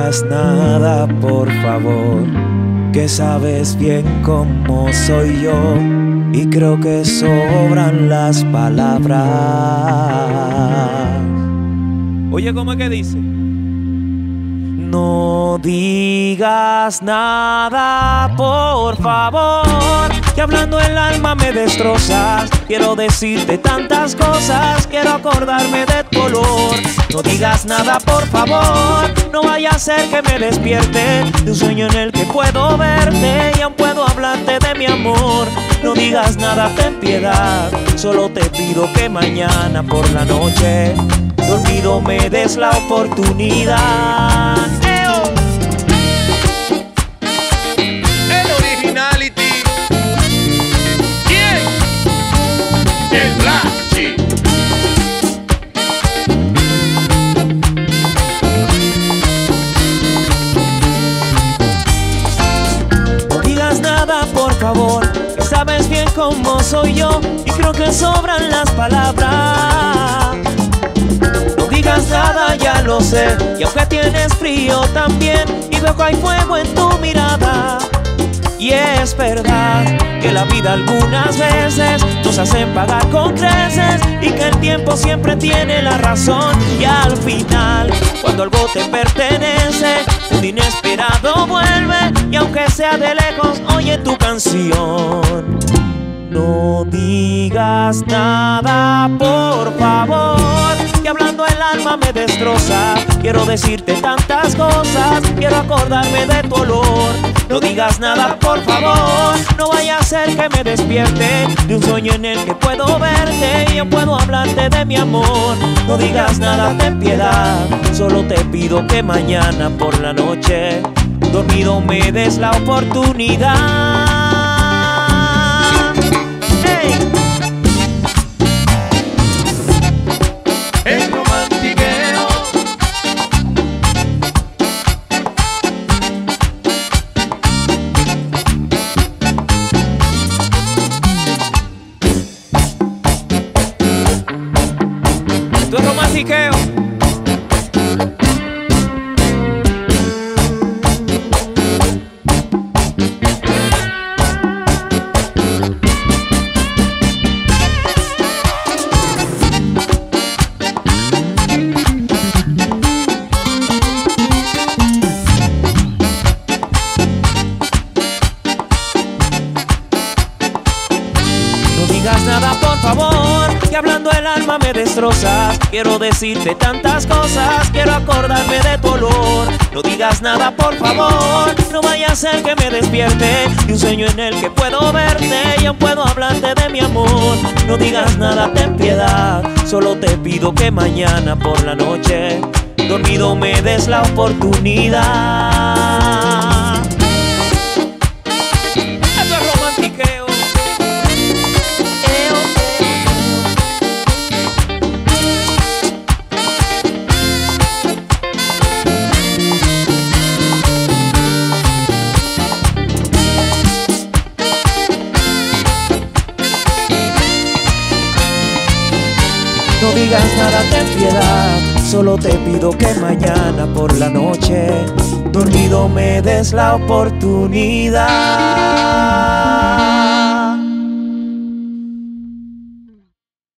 digas nada, por favor, que sabes bien cómo soy yo y creo que sobran las palabras. Oye, ¿cómo es que dice? No digas nada, por favor, que hablando el alma me destrozas. Quiero decirte tantas cosas, quiero acordarme de tu olor. No digas nada, por favor, no vaya a ser que me despierte de un sueño en el que puedo verte y aún puedo hablarte de mi amor. No digas nada, ten piedad, solo te pido que mañana por la noche, dormido, me des la oportunidad. El originality. ¿Quién? El Blachi. No digas nada, por favor, que sabes bien cómo soy yo y creo que sobran las palabras. No digas nada, ya lo sé, y aunque tienes frío también, y veo que hay fuego en tu mirada. Y es verdad que la vida algunas veces nos hacen pagar con creces y que el tiempo siempre tiene la razón. Y al final, cuando algo te pertenece, un inesperado vuelve y aunque sea de lejos, oye tu canción. No digas nada, por favor, que hablando el alma me destroza. Quiero decirte tantas cosas, quiero acordarme de tu olor. No digas nada, por favor, no vaya a ser que me despierte de un sueño en el que puedo verte y yo puedo hablarte de mi amor. No digas nada, ten piedad, solo te pido que mañana por la noche, dormido, me des la oportunidad. El romantiqueo. Esto es romantiqueo. No digas nada, por favor, que hablando el alma me destrozas. Quiero decirte tantas cosas, quiero acordarme de tu olor. No digas nada, por favor, no vaya a ser que me despierte de un sueño en el que puedo verte y aún puedo hablarte de mi amor. No digas nada, ten piedad, solo te pido que mañana por la noche, dormido, me des la oportunidad. Esto es romantiqueo. No digas nada, ten piedad, solo te pido que mañana por la noche, dormido, me des la oportunidad.